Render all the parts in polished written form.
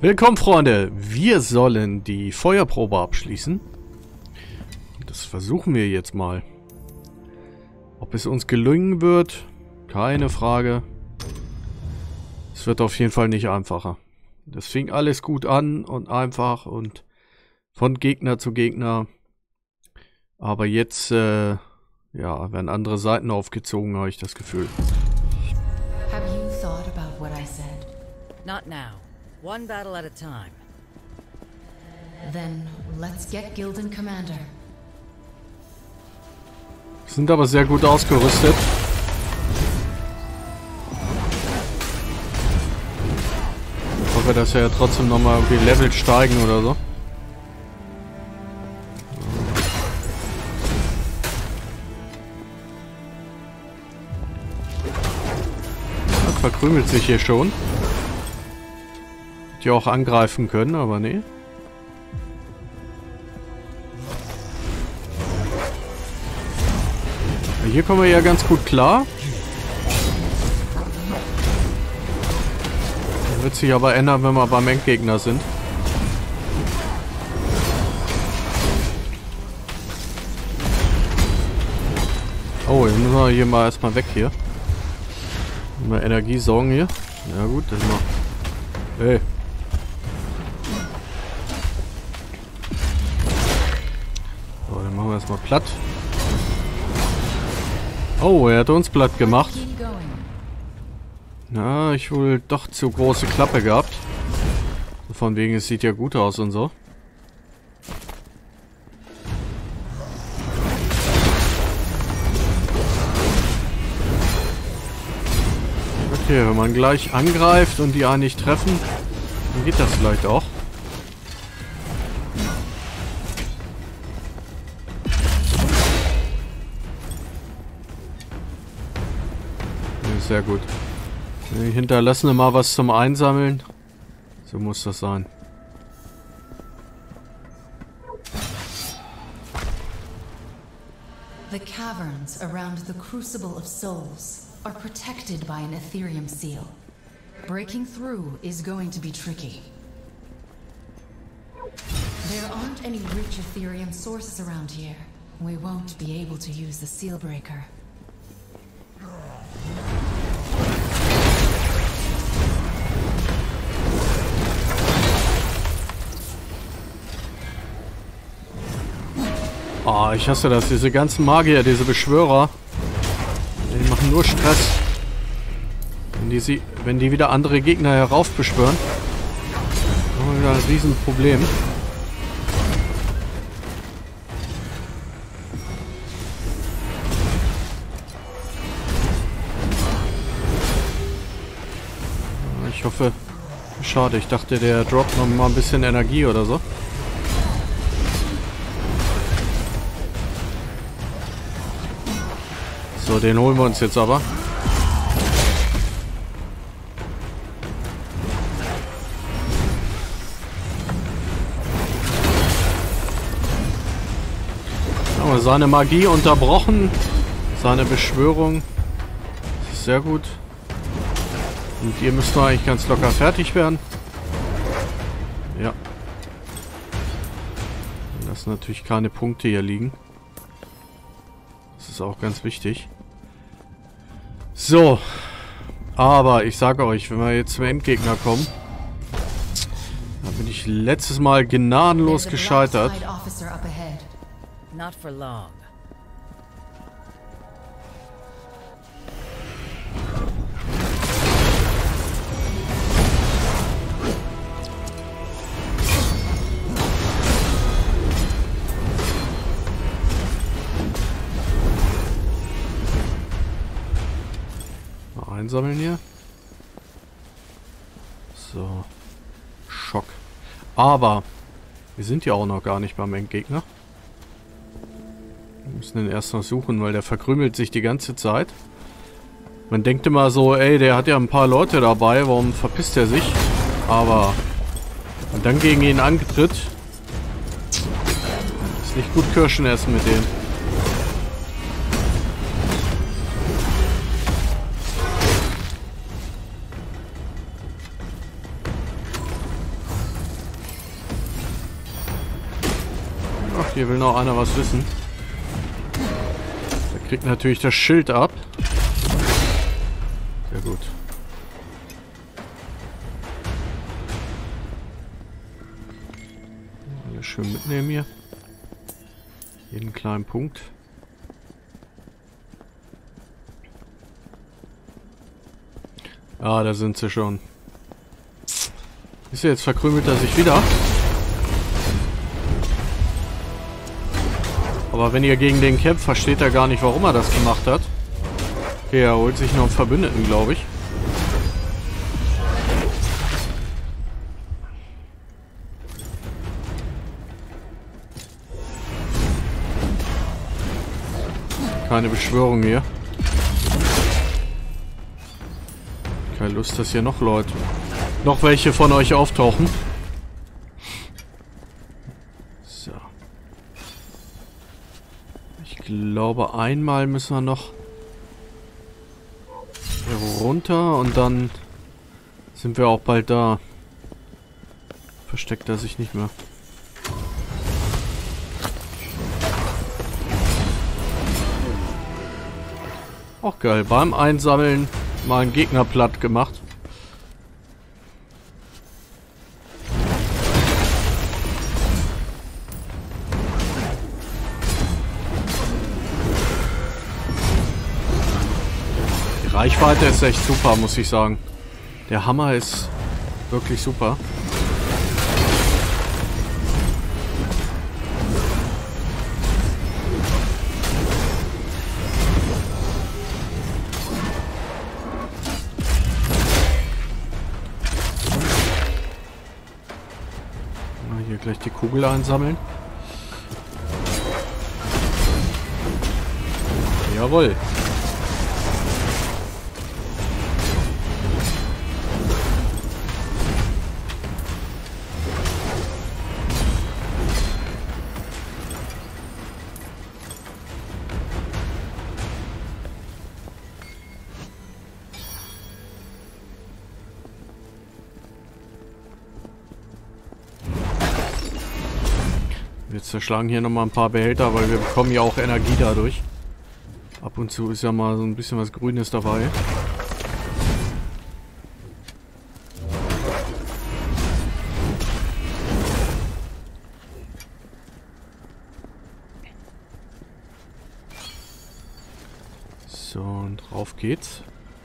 Willkommen, Freunde! Wir sollen die Feuerprobe abschließen. Das versuchen wir jetzt mal. Ob es uns gelingen wird, keine Frage. Es wird auf jeden Fall nicht einfacher. Das fing alles gut an und einfach und von Gegner zu Gegner. Aber jetzt, ja, werden andere Seiten aufgezogen, habe ich das Gefühl. Have you thought about what I said? Not now. One battle at a time. Then let's get Gildan Commander. Sind aber sehr gut ausgerüstet. Ich hoffe, dass wir ja trotzdem nochmal irgendwie Level steigen oder so. Das verkrümelt sich hier schon. Die auch angreifen können, aber nee. Hier kommen wir ja ganz gut klar. Das wird sich aber ändern, wenn wir beim Endgegner sind. Oh, jetzt müssen wir hier mal erstmal weg hier. Mal Energie sorgen hier. Ja gut, das mal. Hey. So, dann machen wir erstmal platt. Oh, er hat uns platt gemacht. Na, ich wohl doch zu große Klappe gehabt. Von wegen, es sieht ja gut aus und so. Okay, wenn man gleich angreift und die einen nicht treffen, dann geht das vielleicht auch. Sehr gut. Wir hinterlassen mal was zum Einsammeln. So muss das sein. The caverns around the Crucible of Souls are protected by an Ethereum seal. Breaking through is going to be tricky. There aren't any rich Ethereum sources around here. We won't be able to use the seal breaker. Oh, ich hasse das. Diese ganzen Magier, diese Beschwörer. Die machen nur Stress. Wenn die wieder andere Gegner heraufbeschwören. Haben wir wieder ein Riesenproblem. Ich hoffe... Schade, ich dachte, der droppt noch mal ein bisschen Energie oder so. So, den holen wir uns jetzt aber. Aber seine Magie unterbrochen. Seine Beschwörung. Das ist sehr gut. Und ihr müsst noch eigentlich ganz locker fertig werden. Ja. Lassen natürlich keine Punkte hier liegen. Das ist auch ganz wichtig. So. Aber ich sage euch, wenn wir jetzt zum Endgegner kommen, da bin ich letztes Mal gnadenlos gescheitert. Not for long. Einsammeln hier. So. Schock. Aber wir sind ja auch noch gar nicht beim Endgegner. Wir müssen den erst noch suchen, weil der verkrümelt sich die ganze Zeit. Man denkt immer so, ey, der hat ja ein paar Leute dabei, warum verpisst er sich? Aber und dann gegen ihn angetritt. Ist nicht gut Kirschen essen mit dem. Hier will noch einer was wissen. Der kriegt natürlich das Schild ab. Sehr gut. Alles schön mitnehmen hier. Jeden kleinen Punkt. Ah, da sind sie schon. Ist er jetzt verkrümelt er sich wieder? Aber wenn ihr gegen den kämpft, versteht er gar nicht, warum er das gemacht hat. Okay, er holt sich noch einen Verbündeten, glaube ich. Keine Beschwörung hier. Keine Lust, dass hier noch Leute... noch welche von euch auftauchen. So. Ich glaube, einmal müssen wir noch hier runter und dann sind wir auch bald da. Versteckt er sich nicht mehr. Auch geil. Beim Einsammeln mal einen Gegner platt gemacht. Die Reichweite ist echt super, muss ich sagen. Der Hammer ist wirklich super. Hier gleich die Kugel einsammeln. Jawohl. Wir zerschlagen hier nochmal ein paar Behälter, weil wir bekommen ja auch Energie dadurch. Ab und zu ist ja mal so ein bisschen was Grünes dabei. So, und drauf geht's.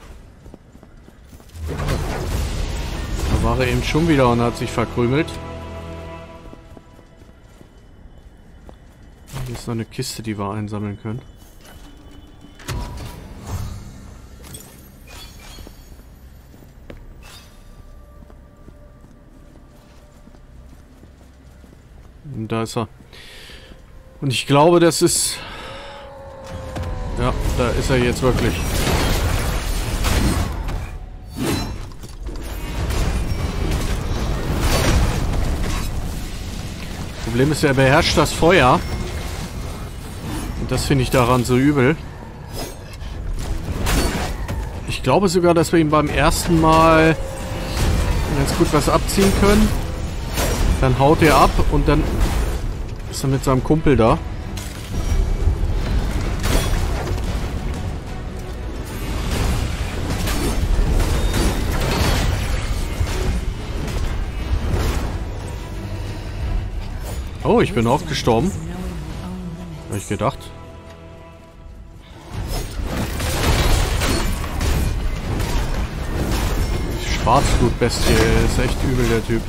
Da war er eben schon wieder und hat sich verkrümelt. Hier ist noch eine Kiste, die wir einsammeln können. Und da ist er. Und ich glaube, das ist... ja, da ist er jetzt wirklich. Problem ist, er beherrscht das Feuer. Und das finde ich daran so übel. Ich glaube sogar, dass wir ihm beim ersten Mal ganz gut was abziehen können. Dann haut er ab und dann ist er mit seinem Kumpel da. Oh, ich bin auch gestorben. Habe ich gedacht. Schwarzblutbestie, ist echt übel, der Typ.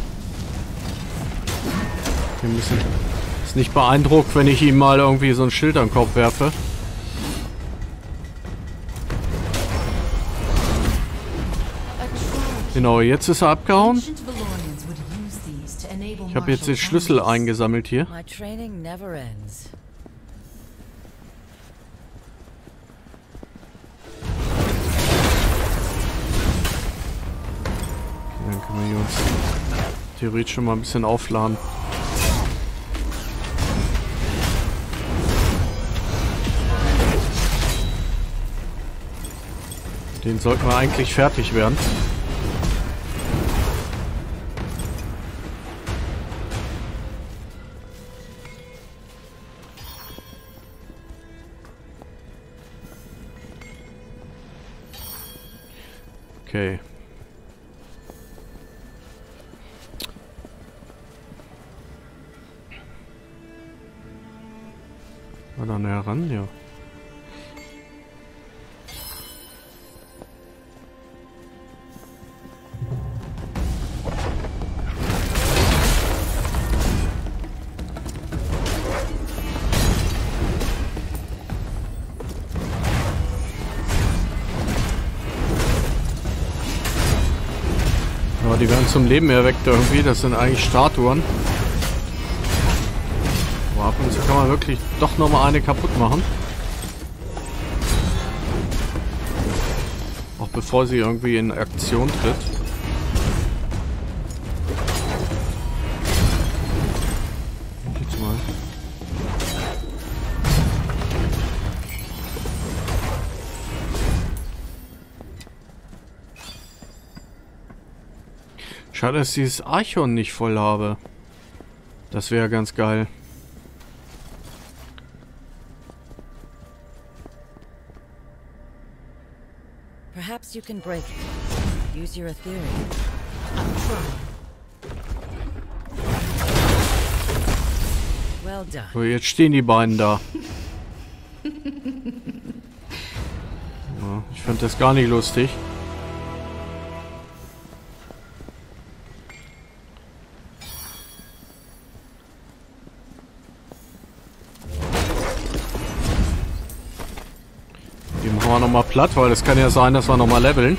Ist nicht beeindruckt, wenn ich ihm mal irgendwie so ein Schild am Kopf werfe. Genau, jetzt ist er abgehauen. Ich habe jetzt den Schlüssel eingesammelt hier. My training never ends. Okay, dann können wir hier uns theoretisch schon mal ein bisschen aufladen. Den sollten wir eigentlich fertig werden. Okay. War da näher ran? Ja. Die werden zum Leben erweckt irgendwie. Das sind eigentlich Statuen. Aber ab und zu kann man wirklich doch nochmal eine kaputt machen. Auch bevor sie irgendwie in Aktion tritt. Jetzt mal. Schade, dass ich dieses Archon nicht voll habe. Das wäre ganz geil. Perhaps you can break it. Use your Ethereum. Well done. So, jetzt stehen die beiden da. Ja, ich finde das gar nicht lustig. Die machen wir nochmal platt, weil es kann ja sein, dass wir nochmal leveln.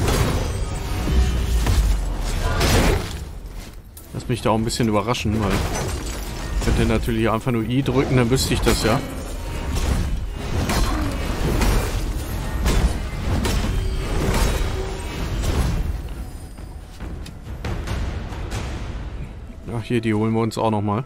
Lass mich da auch ein bisschen überraschen, weil ich könnte natürlich einfach nur I drücken, dann wüsste ich das ja. Ach, hier, die holen wir uns auch nochmal.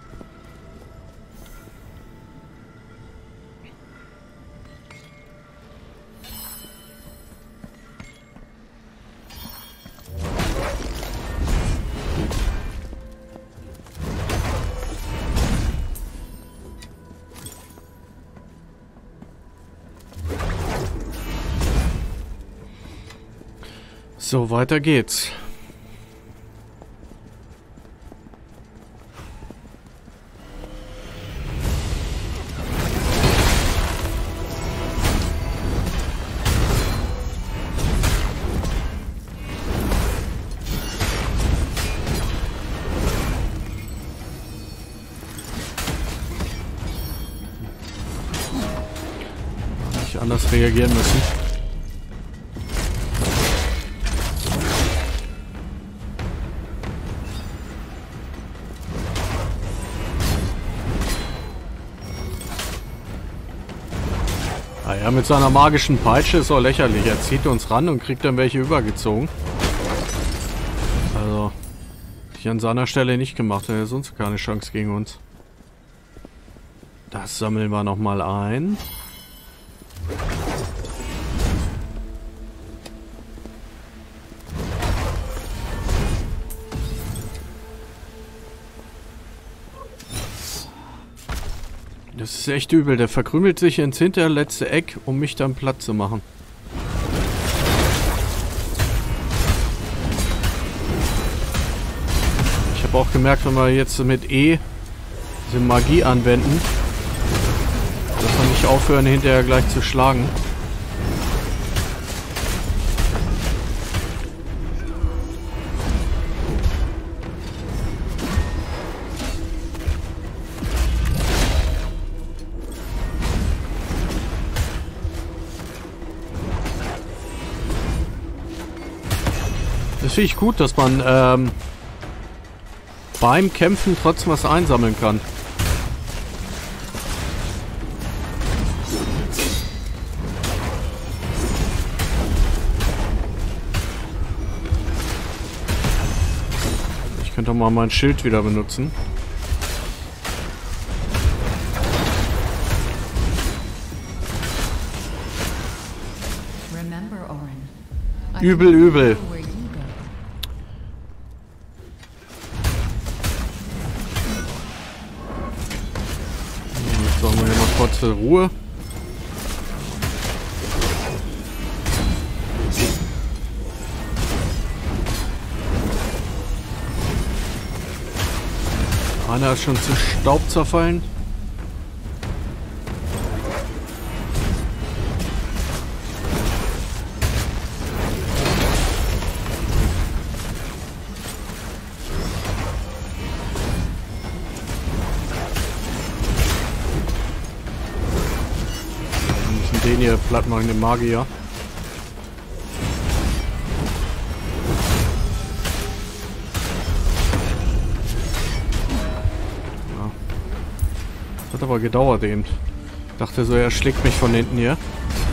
So, weiter geht's. Nicht anders reagieren müssen. Ja, mit seiner magischen Peitsche ist auch lächerlich. Er zieht uns ran und kriegt dann welche übergezogen. Also, ich an seiner Stelle nicht gemacht. Er hat sonst keine Chance gegen uns. Das sammeln wir nochmal ein. Das ist echt übel. Der verkrümelt sich ins hinterletzte Eck, um mich dann platt zu machen. Ich habe auch gemerkt, wenn wir jetzt mit E diese Magie anwenden, dass wir nicht aufhören, hinterher gleich zu schlagen. Das finde ich gut, dass man beim Kämpfen trotzdem was einsammeln kann. Ich könnte auch mal mein Schild wieder benutzen. Übel, übel. Jetzt sagen wir hier mal kurze Ruhe. Einer ist schon zu Staub zerfallen. Wir müssen den hier platt machen, den Magier. Hat aber gedauert eben. Dachte so, er schlägt mich von hinten hier.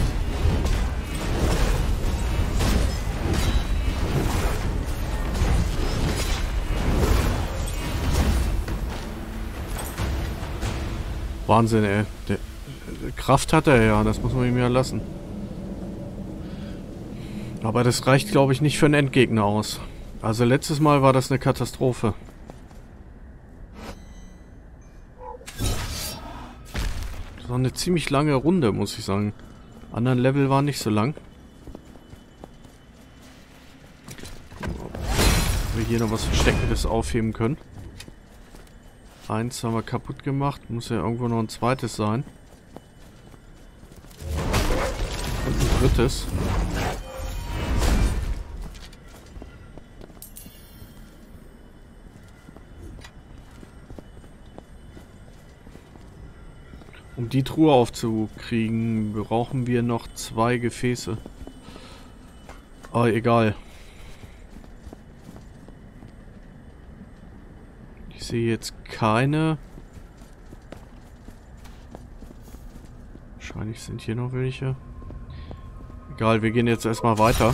Wahnsinn, ey. Kraft hat er ja, das muss man ihm ja lassen. Aber das reicht, glaube ich, nicht für einen Endgegner aus. Also letztes Mal war das eine Katastrophe. Das war eine ziemlich lange Runde, muss ich sagen. Anderen Level waren nicht so lang. Ob wir hier noch was Versteckendes aufheben können. Eins haben wir kaputt gemacht. Muss ja irgendwo noch ein zweites sein. Und ein drittes. Um die Truhe aufzukriegen, brauchen wir noch 2 Gefäße. Aber egal. Ich sehe jetzt keine. Wahrscheinlich sind hier noch welche. Egal, wir gehen jetzt erstmal weiter.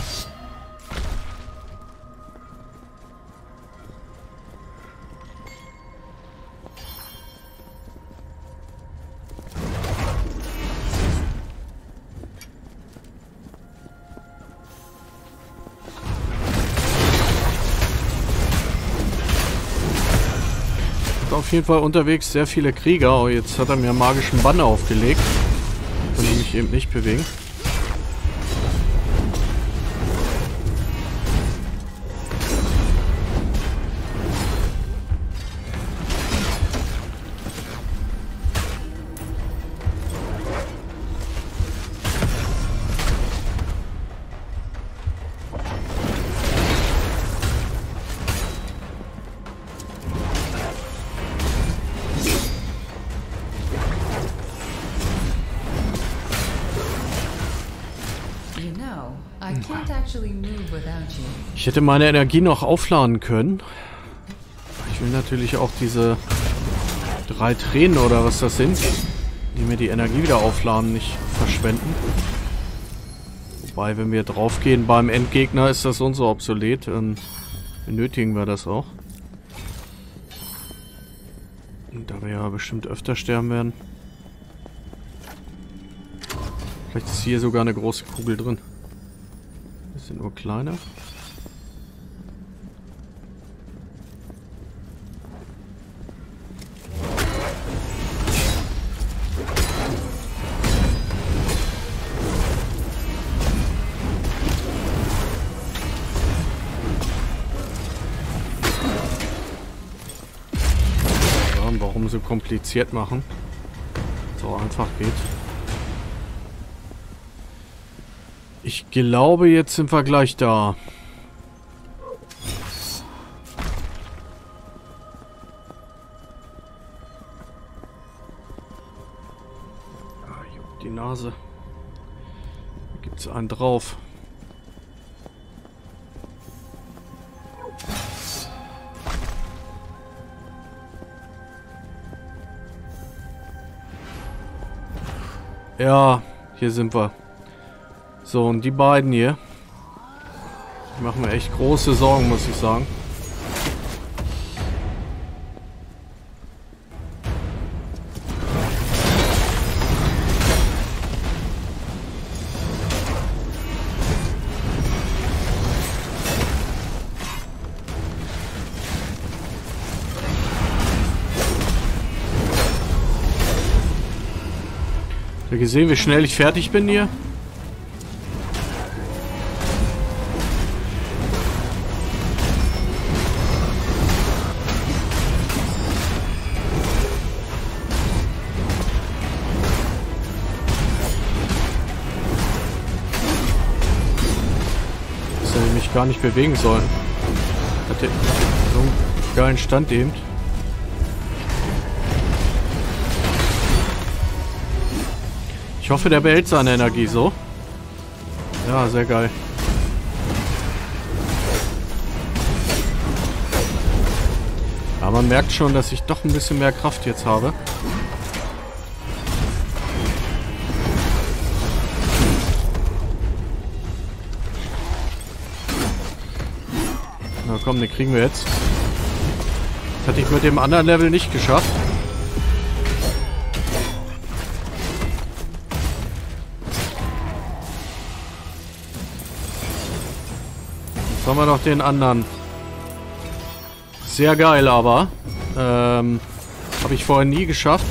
Auf jeden Fall unterwegs sehr viele Krieger. Oh, jetzt hat er mir einen magischen Bann aufgelegt. Kann ich mich eben nicht bewegen. Ich hätte meine Energie noch aufladen können. Ich will natürlich auch diese 3 Tränen oder was das sind, die mir die Energie wieder aufladen, nicht verschwenden. Wobei, wenn wir draufgehen beim Endgegner, ist das so obsolet. Benötigen wir das auch. Und da wir ja bestimmt öfter sterben werden. Vielleicht ist hier sogar eine große Kugel drin. Das sind nur kleine. Warum so kompliziert machen? So einfach geht. Ich glaube, jetzt sind wir gleich da. Die Nase. Da gibt es einen drauf. Ja, hier sind wir. So, und die beiden hier. Die machen mir echt große Sorgen, muss ich sagen. Habt ihr gesehen, wie schnell ich fertig bin hier? gar nicht bewegen sollen. Hatte so einen geilen Stand eben. Ich hoffe, der behält seine Energie so. Ja, sehr geil. Aber man merkt schon, dass ich doch ein bisschen mehr Kraft jetzt habe. Na komm, den kriegen wir jetzt. Das hatte ich mit dem anderen Level nicht geschafft. Jetzt haben wir noch den anderen. Sehr geil, aber habe ich vorher nie geschafft.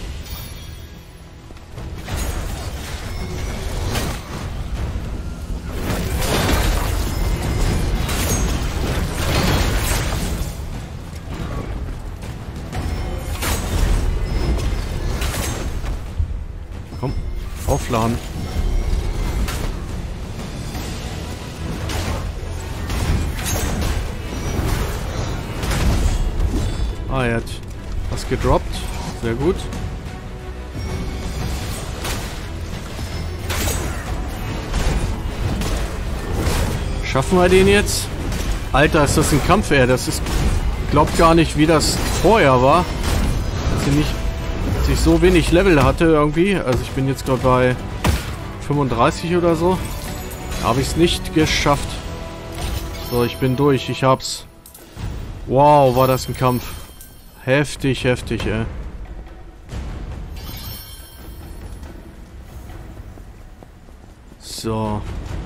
Komm, aufladen. Ah, er hat was gedroppt. Sehr gut. Schaffen wir den jetzt? Alter, ist das ein Kampf, ey. Das ist... Ich glaube gar nicht, wie das vorher war. Dass ich so wenig Level hatte irgendwie. Also ich bin jetzt gerade bei 35 oder so. Habe ich es nicht geschafft. So, ich bin durch. Ich hab's. Wow, war das ein Kampf. Heftig, heftig, ey. So.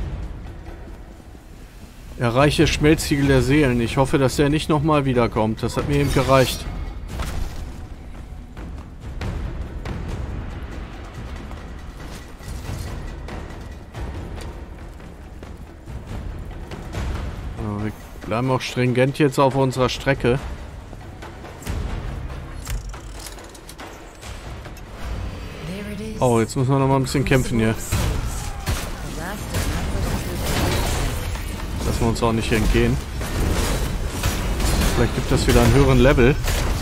Erreiche Schmelztiegel der Seelen. Ich hoffe, dass der nicht nochmal wiederkommt. Das hat mir eben gereicht. So, wir bleiben auch stringent jetzt auf unserer Strecke. Oh, jetzt müssen wir noch mal ein bisschen kämpfen hier. Lassen wir uns auch nicht entgehen. Vielleicht gibt das wieder einen höheren Level.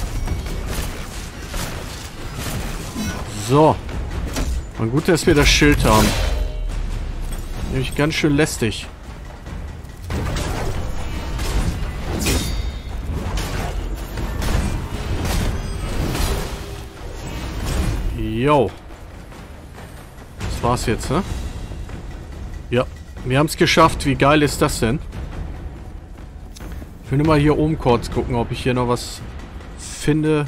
So. Und gut, dass wir das Schild haben. Nämlich ganz schön lästig. Jo. Das war's jetzt, ne? Ja, wir haben es geschafft. Wie geil ist das denn? Ich will nur mal hier oben kurz gucken, ob ich hier noch was finde.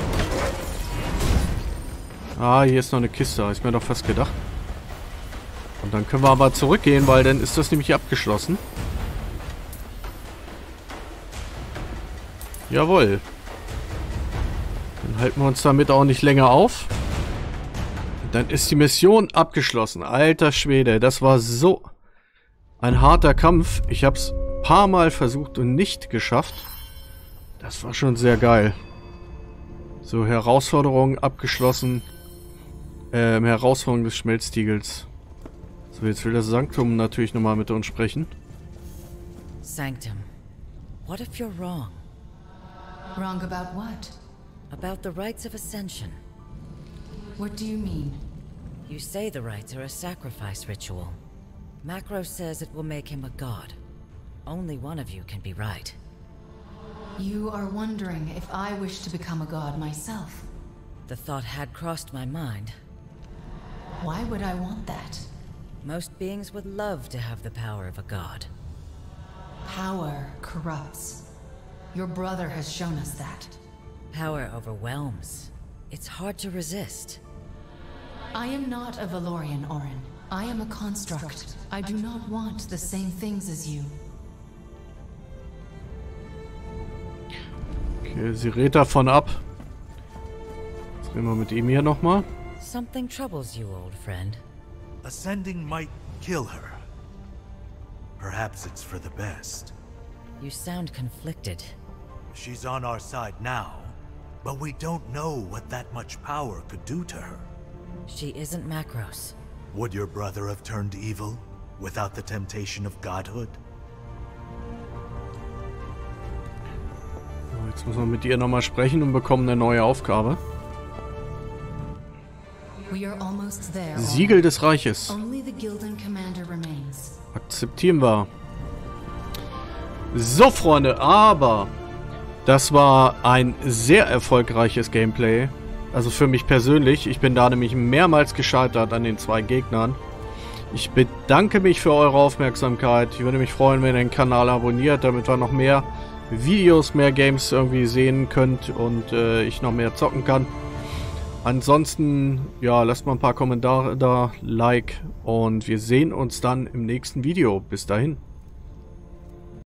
Ah, hier ist noch eine Kiste. Ist mir doch fast gedacht. Und dann können wir aber zurückgehen, weil dann ist das nämlich abgeschlossen. Jawohl. Dann halten wir uns damit auch nicht länger auf. Dann ist die Mission abgeschlossen. Alter Schwede, das war so ein harter Kampf. Ich habe es ein paar Mal versucht und nicht geschafft. Das war schon sehr geil. So, Herausforderung abgeschlossen. Herausforderung des Schmelztiegels. So, jetzt will das Sanctum natürlich nochmal mit uns sprechen. Sanctum, what if you're wrong? Wrong about what? About the rites of ascension. What do you mean? You say the rites are a sacrifice ritual. Macros says it will make him a god. Only one of you can be right. You are wondering if I wish to become a god myself. The thought had crossed my mind. Why would I want that? Most beings would love to have the power of a god. Power corrupts. Your brother has shown us that. Power overwhelms. It's hard to resist. I am not a Valorian, Orin. I am a construct. I do not want the same things as you. Okay, sie rät davon ab. Jetzt reden wir mit ihm hier nochmal. Something troubles you, old friend. Ascending might kill her. Perhaps it's for the best. You sound conflicted. She's on our side now, but we don't know what that much power could do to her. She isn't Macros. Would your brother have turned evil without the temptation of godhood? Jetzt müssen wir mit ihr nochmal sprechen und bekommen eine neue Aufgabe. Siegel des Reiches. Akzeptieren wir. So, Freunde, aber das war ein sehr erfolgreiches Gameplay. Also für mich persönlich. Ich bin da nämlich mehrmals gescheitert an den 2 Gegnern. Ich bedanke mich für eure Aufmerksamkeit. Ich würde mich freuen, wenn ihr den Kanal abonniert, damit wir noch mehr Videos, mehr Games irgendwie sehen könnt und ich noch mehr zocken kann. Ansonsten, ja, lasst mal ein paar Kommentare da, Like und wir sehen uns dann im nächsten Video. Bis dahin.